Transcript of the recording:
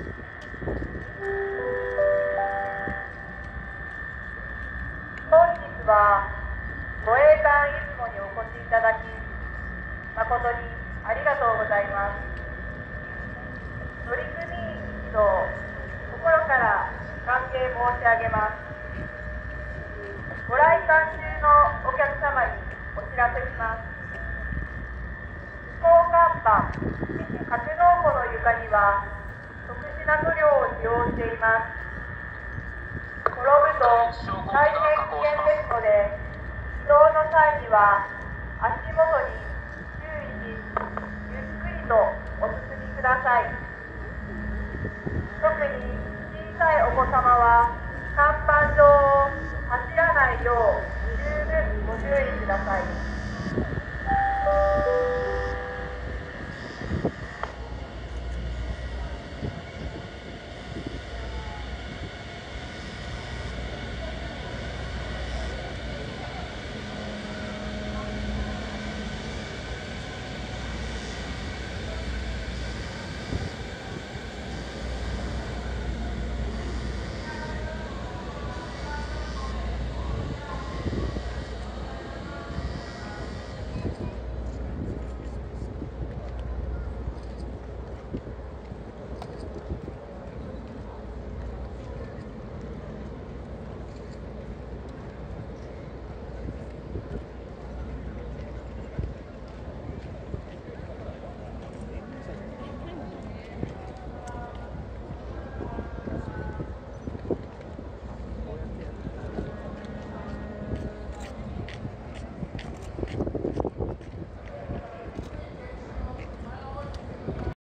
本日は護衛艦いずもにお越しいただき、誠にありがとうございます。乗組員一同、心から歓迎申し上げます。ご来館中のお客様にお知らせします。飛行甲板、格納庫の床には特殊な塗料を使用しています。転ぶと大変危険ですので、移動の際には足元に注意し、ゆっくりとお進みください。特に小さいお子様は甲板上を走らないよう十分ご注意ください。